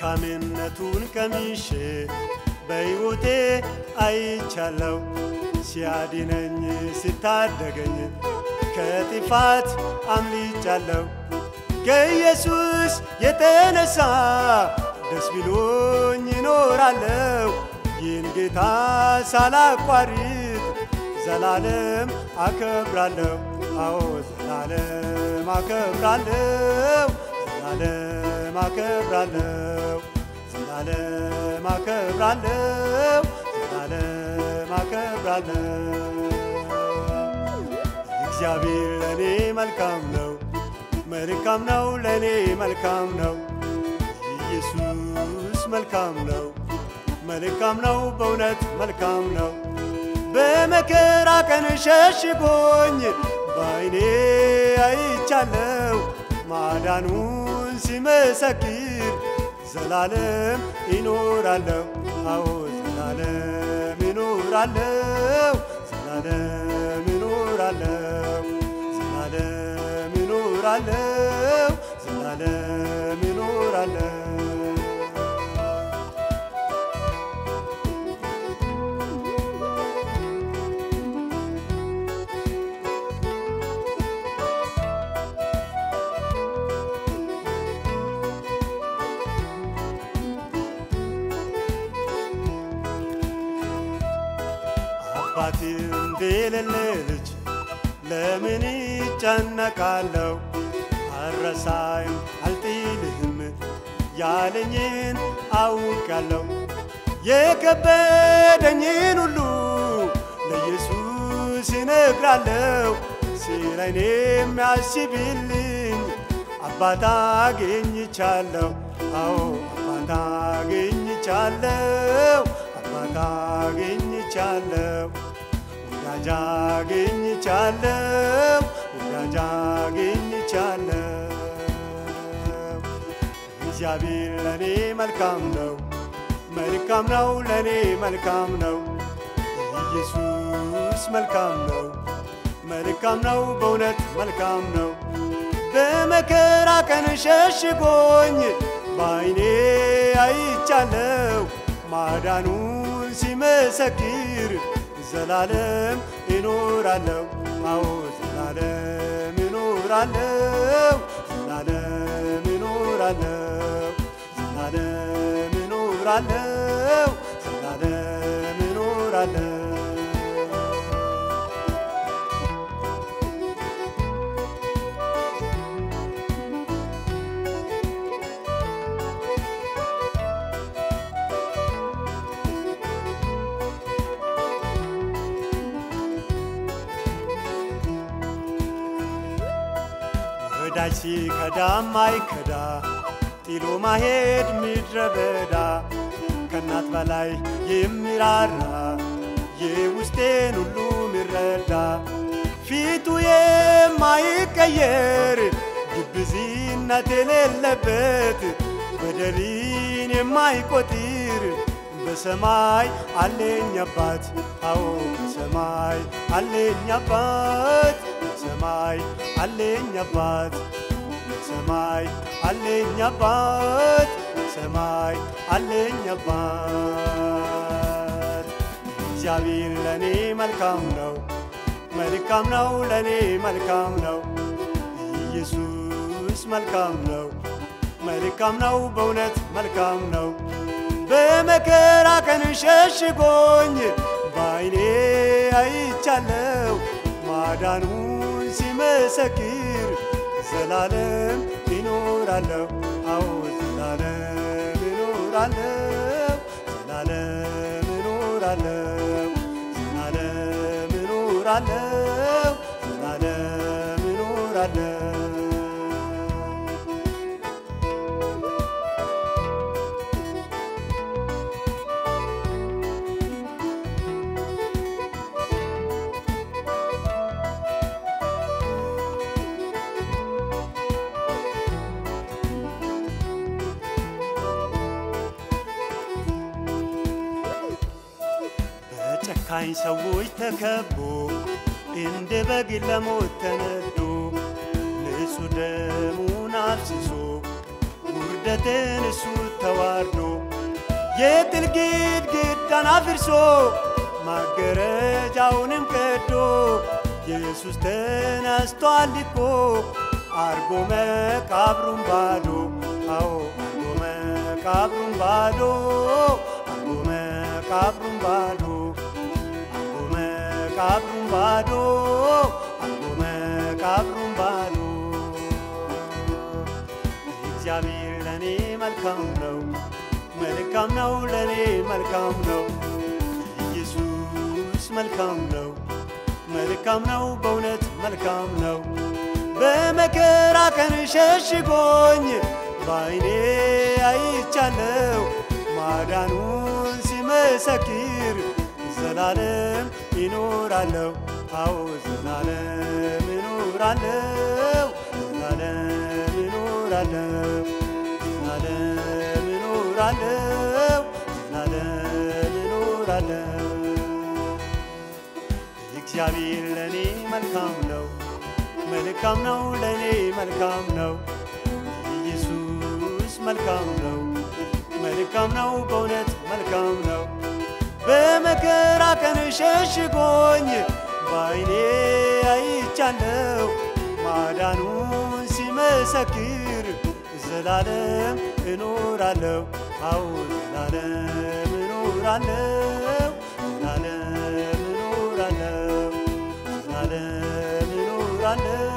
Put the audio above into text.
መልካምነቱን ቀምሼ በሕይወቴ አይቻለሁ ሲያድነኝ ሲታደገኝ ከጥፋት አምልጫለሁ ከኢየሱስ የተነሳ ደስ ብሎኝ እኖራለሁ ይህን ጌታ ሳላቋርጥ ዘላለም አከብራለሁ አዎ ዘላለም አከብራለሁ ዘላለም አከብራለሁ ዘላለም አከብራለሁ ዘላለም አከብራለሁ እግዚአብሔር ለኔ መልካም ነው ለኔ መልካም ነው ኢየሱስ መልካም ነው በእውነት መልካም ነው በመከራ ቀን ሸሽጎኝ በዓይኔ አይቻለሁ ማዳኑን ሲመሰክር ዘላለም እኖራለሁ አዎ ዘላለም እኖራለሁ ዘላለም እኖራለሁ ዘላለም እኖራለሁ ዘላለም እኖራለሁ አባቴም እንደሌለ ልጅ ለምን ይጨነቃለሁ አልረሳህም አልጥልህም ያለኝን አውቃለሁ የከበደኝን ሁሉ ለኢየሱስ እነግራለሁ ስለ እኔ የሚያስብልኝ አባት አግኝቻለሁ አዎ አባት አግኝቻለሁ አባት አግኝቻለሁ ወዳጅ አግኝቻለሁ ወዳጅ አግኝቻለሁ እግዚአብሔር ለኔ መልካም ነው ለኔ መልካም ነው ኢየሱስ መልካም ነው በእውነት መልካም ነው በመከራ ቀን ሸሽጎኝ በዓይኔ አይቻለሁ ማዳኑን ሲመሰክር ዘላለም እኖራለሁ አዎ ዘላለም እኖራለሁ ዘላለም እኖራለሁ ዘላለም እኖራለሁ ዘላለም እኖራለሁ ወዳጅ ሲከዳ ማይከዳ ጥሎ ማሄድ ምድረ በዳ ከእናት በላይ የሚራራ የውስጤን ሁሉ ሚረዳ ፊቱ የማይቀየር ግብዝነት የሌለበት በደልን የማይቆጥር በሰማይ አለኝ አባት አዎ በሰማይ አለኝ አባት በሰማይ አለኝ አባት በሰማይ አለኝ አባት በሰማይ አለኝ አባት እግዚአብሔር ለኔ መልካም ነው ለኔ መልካም ነው ኢየሱስ መልካም ነው በእውነት መልካም ነው በመከራ ቀን ሸሽጎኝ በዓይኔ አይቻለሁ ማዳኑን ሲመሰክር ዘላለም እኖራለሁ አዎ ዘላለም እኖራለሁ ዘላለም እኖራለሁ ዘላለም እኖራለሁ ዘላለም እኖራለሁ ጨካኝ ሰዎች ተከቦ እንደ በግ ለሞት ተነዶ ንጹሕ ደሙን አፍስሶ ውርደትን እሱ ተዋርዶ የጥል ግድግዳን አፍርሶ ማገረጃውንም ቀዶ ኢየሱስ ተነስቷል እኮ አርጎ መቃብሩን ባዶ አዎ አርጎ መቃብሩን ባዶ አርጎ መቃብሩን ባዶ አርጎ መቃብሩን ባዶ አርጎ መቃብሩን ባዶ እግዚአብሔር ለኔ መልካም ነው መልካም ነው ለኔ መልካም ነው ኢየሱስ መልካም ነው መልካም ነው በእውነት መልካም ነው በመከራ ቀን ሸሽጎኝ ባይኔ አይቻለው ማዳኑን ሲመሰክር ዘላለም ይኖራለው አዎ ዘላለም ይኖራለው ዘላለም ይኖራለው ዘላለም ይኖራለው ዘላለም ይኖራለው እግዚአብሔር ለኔ መልካም ነው መልካም ነው ለኔ መልካም ነው ኢየሱስ መልካም ነው መልካም ነው በእውነት መልካም ነው በመከራ ቀን ሸሽጎኝ ባይኔ አይቻለው ማዳኑን ሲመሰክር ዘላለም እኖራለው አዎ ዘላለም እኖራለው ዘላለም እኖራለው ዘላለም እኖራለው